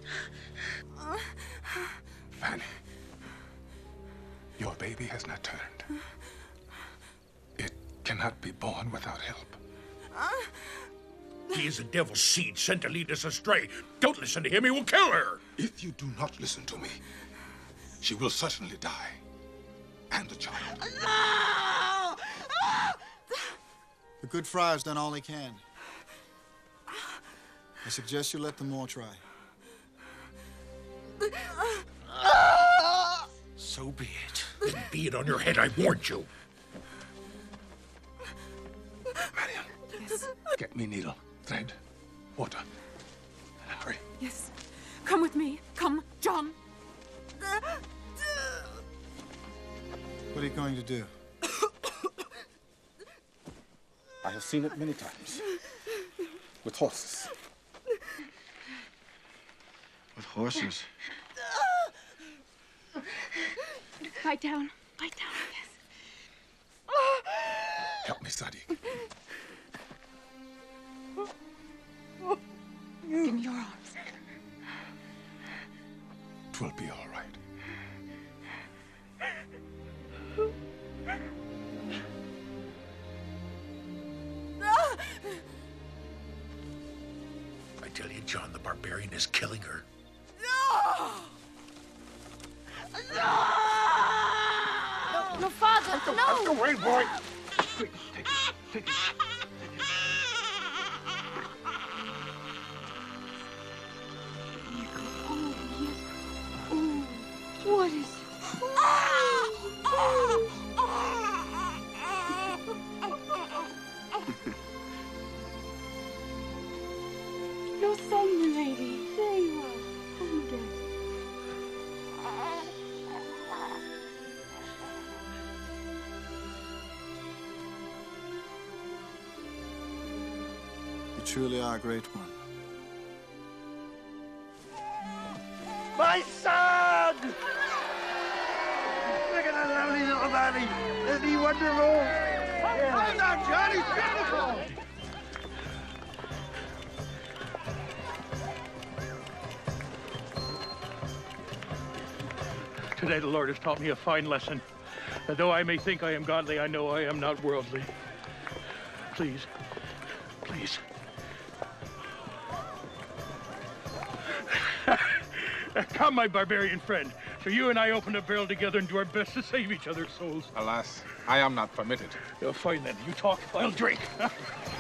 Fanny, your baby has not turned. It cannot be born without help. He is a devil's seed sent to lead us astray. Don't listen to him, he will kill her. If you do not listen to me, she will certainly die. And the child. No! The good friar's done all he can. I suggest you let them all try. So be it. Then be it on your head, I warned you. Marion. Yes. Get me needle, thread, water. Hurry. Yes. Come with me. Come, John. What are you going to do? I have seen it many times. With horses. With horses? Lie down. Lie down, yes. Help me, Sadiq. Give me your arms. 'Twill be all right. I tell you, John the Barbarian is killing her. No! No! No, Father, no! Out the way, boy! Quick, take it. Take it. Oh, yes. Oh, what is... Your son, milady. There you are. Come again. You truly are a great one. My son! Look at that lovely little baby. Isn't he wonderful? Hold on, John. He's beautiful. Today the Lord has taught me a fine lesson. That though I may think I am godly, I know I am not worldly. Please, please. Come, my barbarian friend. So you and I open a barrel together and do our best to save each other's souls. Alas, I am not permitted. Fine then. You talk, I'll drink.